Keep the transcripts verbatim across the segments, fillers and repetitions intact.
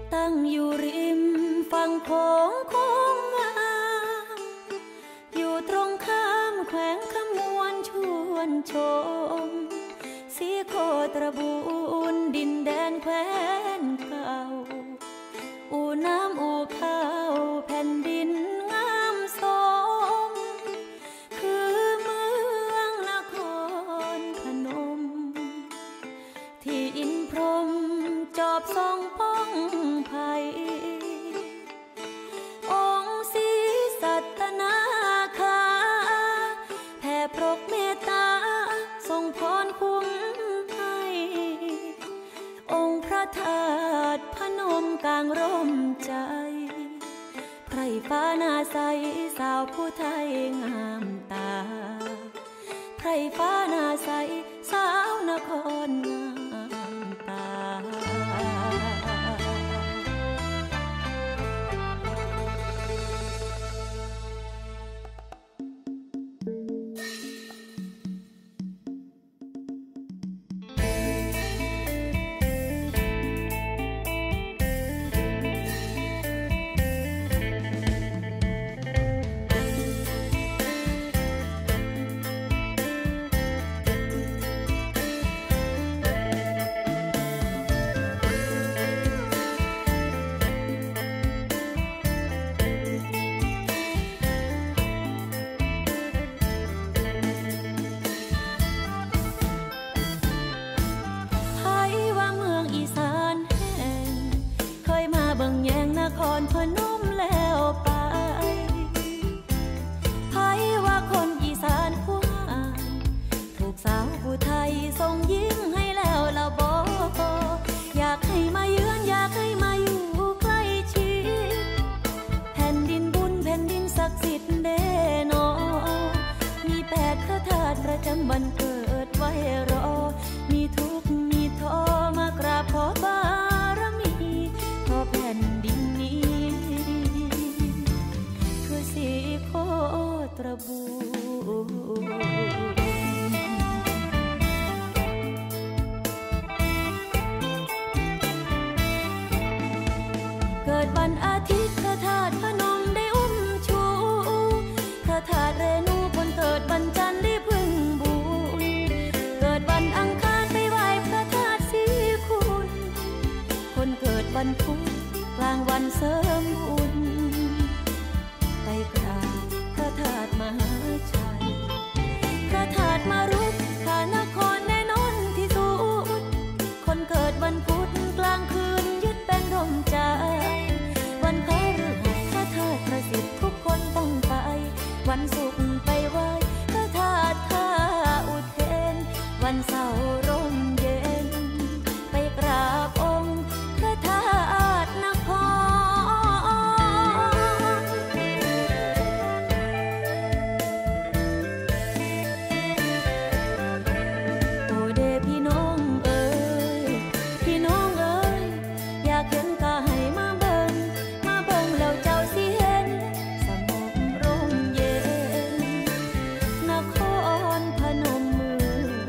ตั้งอยู่ริมฝั่งโขงโค้งงามอยู่ตรงข้ามแขวงขมวนชวนชมสีโคตรบูนดินแดนแคว้นเก่าอู่น้ำอู่ข้าวแผ่นดินงามสมคือเมืองนครพนมที่อินพรหมจอบทรงป้องภัยองค์ศรีสัตนาคาแผ่ปรกเมตตาทรงพรคุ้มให้องค์พระธาตุพนมกลางร่มใจไพรฟ้าหน้าใสสาวผู้ไทยงามตาไพรฟ้าหน้าใสสาวนครงามตานครพนมแล้วไปไผว่าคนอีสานผู้งามถูกสาวผู้ไทยส่งยิ้มให้แล้วละบ่อยากให้มาเยือนอยากให้มาอยู่ใกล้ชิดแผ่นดินบุญแผ่นดินศักดิ์สิทธิ์เด้นอมีแปดพระธาตุประจำวันเกิดไว้รอมีทุกข์มีท้อมากราบขอบารมีขอแผ่นดินคือสีโคตรบูเกิดวันอาทิตย์พระธาตุพนมได้อุ้มชูพระธาตุเรนูคนเกิดวันจันทร์ได้พึ่งบุญเกิดวันอังคารไปไหว้พระธาตุศรีคุณคนเกิดวันพุธกลางวันเสริมบุญไปกราบพระธาตุมหาชัยพระธาตุมารุกขานครแน่นอนที่สุดคนเกิดวันพุธกลางคืนยึดเป็นร่มใจวันพฤหัสพระธาตุประสิทธิ์ทุกคนต้องไปวันศุกร์ไปไหว้พระธาตุท่าอุเทนวันเสาร์ร่มเย็นไปกราบองค์พระธาตุนครโอเดพี่น้องเอ๋ยพี่น้องเอ๋ยอยากเห็นก็ให้มาเบิ่งมาเบิ่งแล้วเจ้าสิเห็นสงบร่มเย็นนครพนมเมื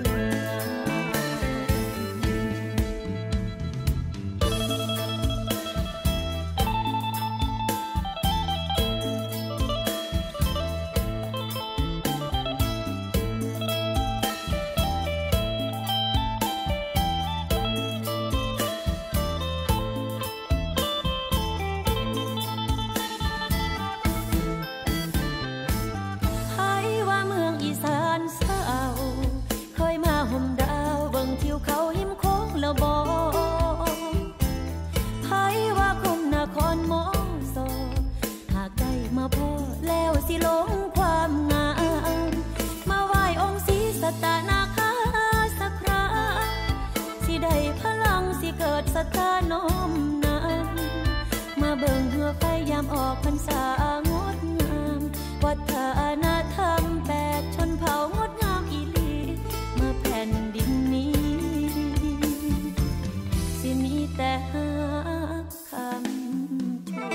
ศรัทธาน้อมนำมาเบิ่งเหือไฟยามออกพรรษางดงามวัฒนธรรมแปดชนเผ่างดงามอีหลีเมื่อแผ่นดินนี้สิมีแต่ฮักคำชม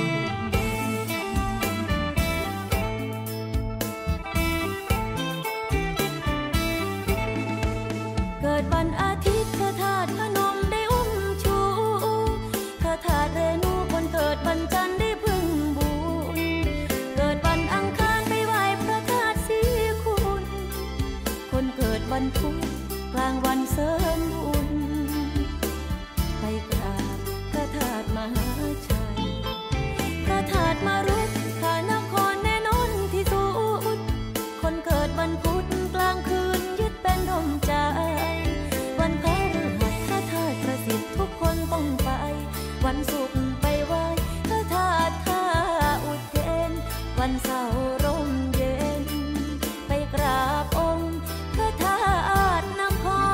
เกิดวันอาทิตย์พระธาตุพนมได้อุ้มชูพระธาตุเรนูวันศุกร์ไปไหว้พระธาตุท่าอุเทนวันเสาร์ร่มเย็นไปกราบองค์พระธาตุนคร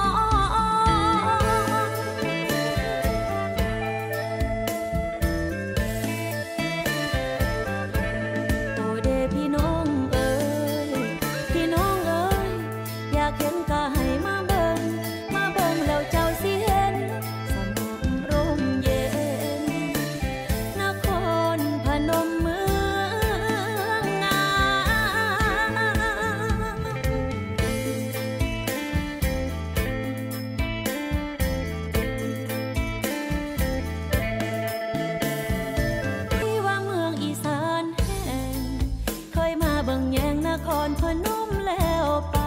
โอเดพี่น้องเอ๋ยพี่น้องเอ๋ยอยากเห็นก็ให้มาเบิ่งมาเบิ่งแล้วเจ้าสิเห็นสงบร่มเย็นนครพนมเมืองงามที่ว่าเมืองอีสานแห่งเคยมาเบิ่งแยงนครพนมแล้วไป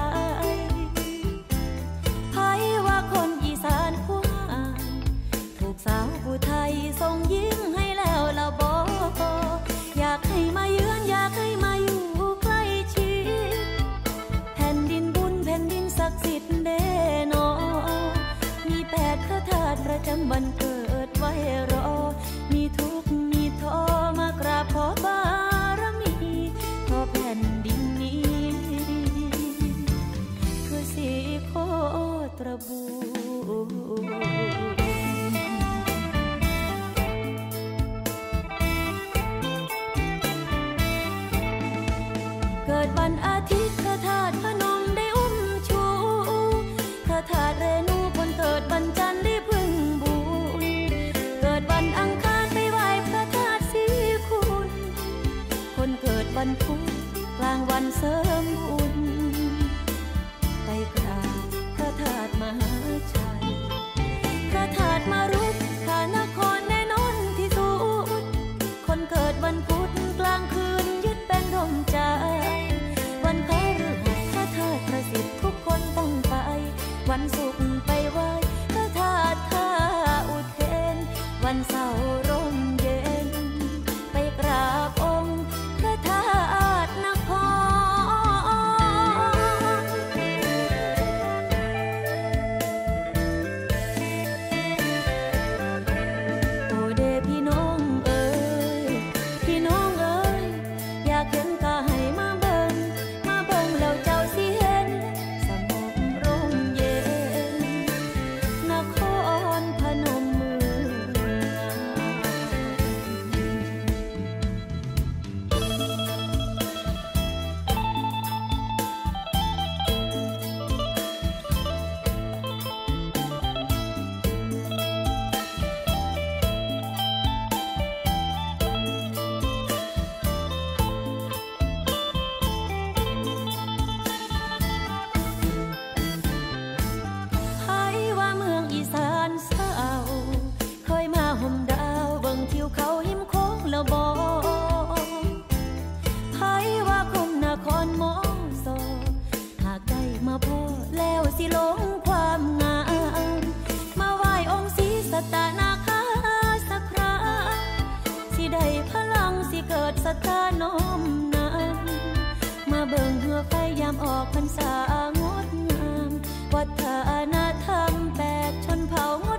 ไผว่าคนอีสานผู้หายถูกสาวผู้ไทยส่งยิ้มให้แล้วละบ่อยากให้มาเยือนอยากให้มาอยู่ใกล้ชิดแผ่นดินบุญแผ่นดินศักดิ์สิทธิ์เด้นอมีแปดพระธาตุประจำวันเกิดไว้รอมีทุกข์มีท้อมากราบขอบารมีขอแผ่นดินนี้คือสีโคตรบูเกิดวันอาทิตย์พระธาตุพนมได้อุ้มชูพระธาตุเรนูคนเกิดวันจันทร์ได้พึ่งบุญเกิดวันอังคารไปไหว้พระธาตุศรีคุณคนเกิดวันพุธกลางวันเสริมบุญไปกราบพระธาตุมหาชัยพระธาตุมารุกขานครแน่นอนที่สุดคนเกิดวันพุธกลางคืนยึดเป็นร่มใจวันพฤหัสพระธาตุประสิทธิ์ทุกคนต้องไปวันศุกร์ไปไหว้พระธาตุท่าอุเทนวันเสาร์ร่มเย็นไปกราบองค์พระธาตุนครโอเดพี่น้องเอ๋ยพี่น้องเอ๋ยอยากเห็นก็ให้มาเบิ่งมาเบิ่งแล้วเจ้าสิเห็นสงบร่มเย็นนครพนมเมืองงามไผว่าเมืองอีสานเศร้าเคยมาห่มดาวเบิ่งทิวเขาหิมโค้งแล้วบ่ไผว่าคนนครมองโซหากได้มาพบแล้วสิหลงความงามมาไหว้องค์ศรีสัตนาคาสักคราสิได้พลังสิเกิดศรัทธาน้อมนำมาเบิ่งเหือไฟยามออกพรรษางดงามวัฒนธรรมแปดชนเผ่างด